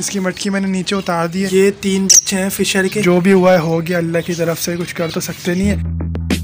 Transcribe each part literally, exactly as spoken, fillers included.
इसकी मटकी मैंने नीचे उतार दी है। ये तीन बच्चे हैं फिशर के, जो भी हुआ है हो गया, अल्लाह की तरफ से, कुछ कर तो सकते नहीं है।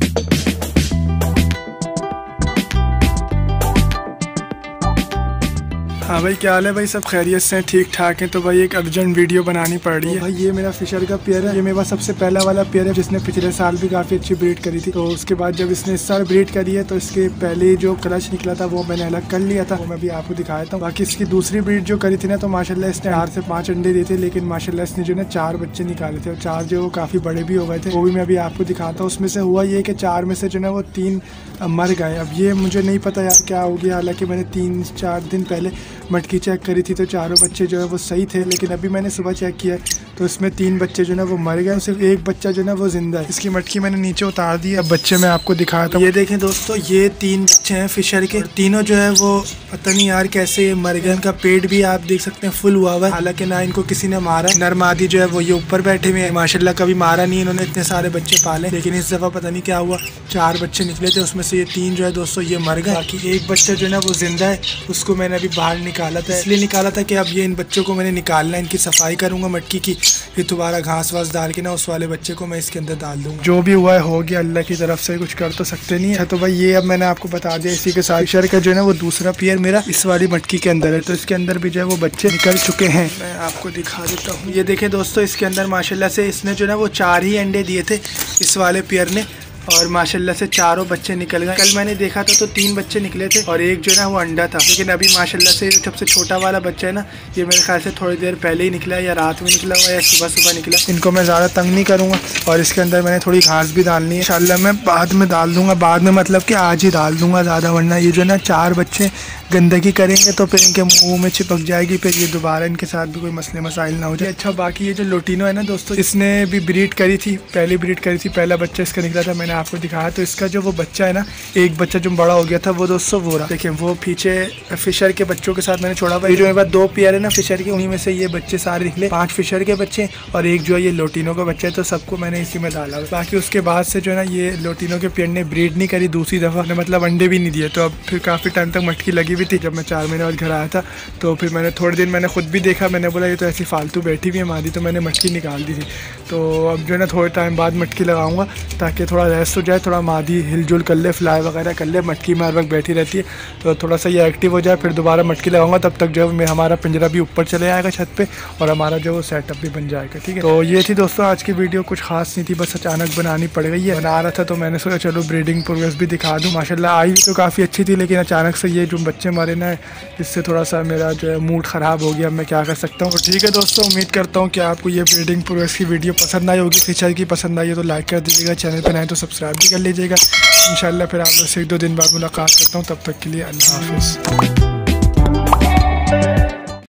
हाँ भाई, क्या हाल है भाई? सब खैरियत से हैं, ठीक ठाक हैं। तो भाई एक अर्जेंट वीडियो बनानी पड़ रही है। तो भाई ये मेरा फिशर का पेयर है, ये मेरे पास सबसे पहला वाला पेयर है जिसने पिछले साल भी काफ़ी अच्छी ब्रीड करी थी। तो उसके बाद जब इसने इस साल ब्रीड करी है तो इसके पहले जो क्लच निकला था वो मैंने अलग कर लिया था, वो मैं भी आपको दिखाया था। बाकी इसकी दूसरी ब्रीड जो करी थी ना, तो माशाल्लाह इसने चार से पाँच अंडे दिए थे, लेकिन माशाल्लाह इसने जो है चार बच्चे निकाले थे और चार जो वो काफ़ी बड़े भी हो गए थे, वो भी मैं अभी आपको दिखाता हूँ। उसमें से हुआ ये कि चार में से जो है वो तीन मर गए। अब ये मुझे नहीं पता यार क्या हो गया, हालांकि मैंने तीन चार दिन पहले मटकी चेक करी थी तो चारों बच्चे जो है वो सही थे, लेकिन अभी मैंने सुबह चेक किया तो इसमें तीन बच्चे जो है वो मर गए, सिर्फ एक बच्चा जो है वो जिंदा है। इसकी मटकी मैंने नीचे उतार दी है। अब बच्चे मैं आपको दिखाता हूँ। ये देखें दोस्तों, ये तीन बच्चे हैं फिशर के, तीनों जो है वो पता नहीं यार कैसे मर गए। इनका पेट भी आप देख सकते हैं फुल हुआ हुआ है, हालांकि ना इनको किसी ने मारा। नर मादी जो है वो ये ऊपर बैठे हुए हैं, माशाल्लाह कभी मारा नहीं इन्होंने, इतने सारे बच्चे पाले, लेकिन इस दफ़ा पता नहीं क्या हुआ, चार बच्चे निकले थे, उसमें से ये तीन जो है दोस्तों ये मर गए। बाकी एक बच्चा जो है ना वो जिंदा है, उसको मैंने अभी बाहर निकाला था, इसलिए निकाला था कि अब ये इन बच्चों को मैंने निकालना है, इनकी सफाई करूंगा मटकी की, फिर दोबारा घास वास डाल के ना उस वाले बच्चे को मैं इसके अंदर डाल दूंगा। जो भी हुआ है हो गया, अल्लाह की तरफ से, कुछ कर तो सकते नहीं है। तो भाई ये अब मैंने आपको बता दिया। इसी के साथ फिशर का जो है ना वो दूसरा पेयर मेरा इस वाली मटकी के अंदर है, तो इसके अंदर भी जो है वो बच्चे निकल चुके हैं। मैं आपको दिखा देता हूँ। ये देखें दोस्तों, इसके अंदर माशाल्लाह से इसने जो है वो चार ही अंडे दिए थे इस वाले पेयर ने, और माशाल्लाह से चारों बच्चे निकल गए। कल मैंने देखा था तो तीन बच्चे निकले थे और एक जो है ना वो अंडा था, लेकिन अभी माशाल्लाह से सबसे छोटा वाला बच्चा है ना, ये मेरे ख्याल से थोड़ी देर पहले ही निकला है, या रात में निकला हुआ या सुबह सुबह निकला। इनको मैं ज़्यादा तंग नहीं करूँगा और इसके अंदर मैंने थोड़ी घास भी डालनी है, इंशाल्लाह मैं बाद में डाल दूँगा। बाद में मतलब कि आज ही डाल दूँगा ज़्यादा, वरना ये जो है ना चार बच्चे गंदगी करेंगे तो फिर इनके मुँह में चिपक जाएगी, फिर ये दोबारा इनके साथ भी कोई मसले मसाइल ना हो जाए। अच्छा, बाकी ये जो लोटिनो है ना दोस्तों, इसने भी ब्रीड करी थी, पहली ब्रीड करी थी, पहला बच्चा इसका निकला था, मैंने आपको दिखाया। तो इसका जो वो बच्चा है ना, एक बच्चा जो बड़ा हो गया था वो दोस्तों वो रहा, देखिए वो पीछे फिशर के बच्चों के साथ मैंने छोड़ा हुआ। ये जो मेरे पास दो पेयर है ना फिशर के, उन्हीं में से ये बच्चे सारे निकले, पांच फिशर के बच्चे और एक जो है ये लोटिनो का बच्चा है, तो सबको मैंने इसी में डाला। बाकी उसके बाद से जो है ना ये लोटिनो के पेयर ने ब्रीड नहीं करी दूसरी दफ़ा, मतलब अंडे भी नहीं दिए। तो अब फिर काफ़ी टाइम तक मटकी लगी हुई थी। जब मैं चार महीने बाद घर आया था तो फिर मैंने थोड़े दिन मैंने खुद भी देखा, मैंने बोला ये तो ऐसी फालतू बैठी हुई है मादी, तो मैंने मटकी निकाल दी थी। तो अब जो है ना थोड़े टाइम बाद मटकी लगाऊंगा ताकि थोड़ा रेस्ट हो जाए, थोड़ा मादी हिलजुल कर ले, फ्लाई वगैरह कर ले, मटकी में हर वक्त बैठी रहती है तो थोड़ा सा ये एक्टिव हो जाए, फिर दोबारा मटकी लगाऊंगा। तब तक जो है हमारा पिंजरा भी ऊपर चले आएगा छत पे और हमारा जो वो सेटअप भी बन जाएगा। ठीक है, तो ये थी दोस्तों आज की वीडियो, कुछ खास नहीं थी, बस अचानक बनानी पड़ गई है। बना रहा था तो मैंने सोचा चलो ब्रीडिंग प्रोग्रेस भी दिखा दूँ। माशाल्लाह आई तो काफ़ी अच्छी थी, लेकिन अचानक से ये जो बच्चे मारे ना, इससे थोड़ा सा मेरा जो है मूड ख़राब हो गया। मैं क्या कर सकता हूँ। ठीक है दोस्तों, उम्मीद करता हूँ कि आपको ये ब्रीडिंग प्रोग्रेस की वीडियो पसंद आई होगी। फिशर की पसंद आई है तो लाइक कर दीजिएगा, चैनल पर आए तो सब्सक्राइब भी कर लीजिएगा। इंशाल्लाह फिर आप लोग से एक दो दिन बाद मुलाकात करता हूँ, तब तक के लिए अल्लाह हाफिज़।